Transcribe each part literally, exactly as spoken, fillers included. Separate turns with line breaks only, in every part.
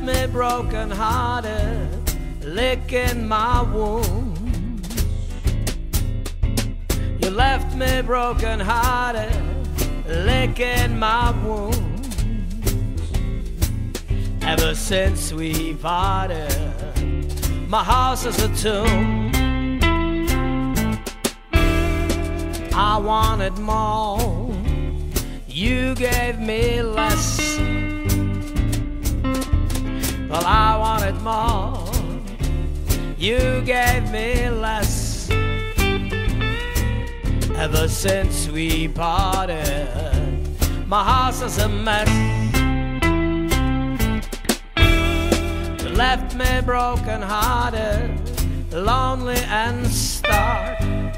left me broken-hearted, licking my wounds. You left me broken-hearted, licking my wounds. Ever since we parted, my house is a tomb. I wanted more, you gave me less. Well, I wanted more, you gave me less. Ever since we parted, my house is a mess. You left me broken-hearted, lonely and stark.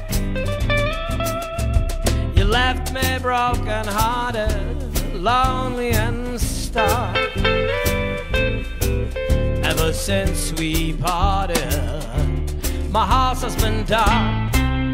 You left me broken-hearted, lonely and stark. Ever since we parted, my house has been dark.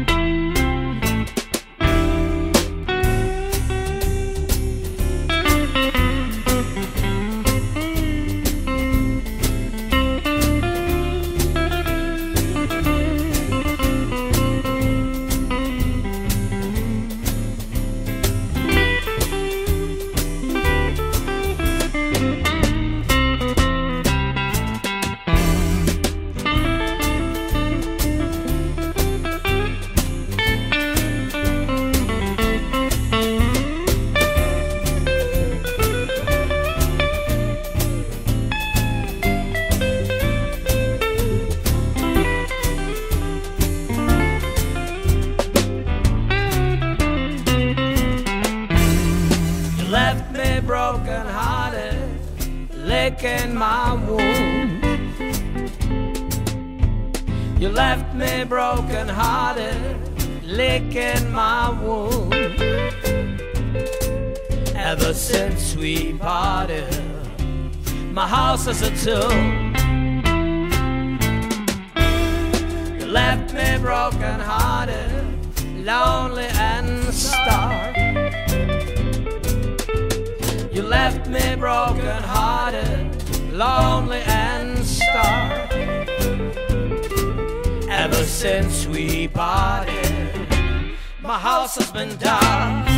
Left me broken-hearted, licking my wounds. You left me broken-hearted, licking my wounds. Ever since we parted, my house is a tomb. You left me broken-hearted, lonely and stark. You left me broken-hearted, lonely and stark. Ever since we parted, my house has been dark.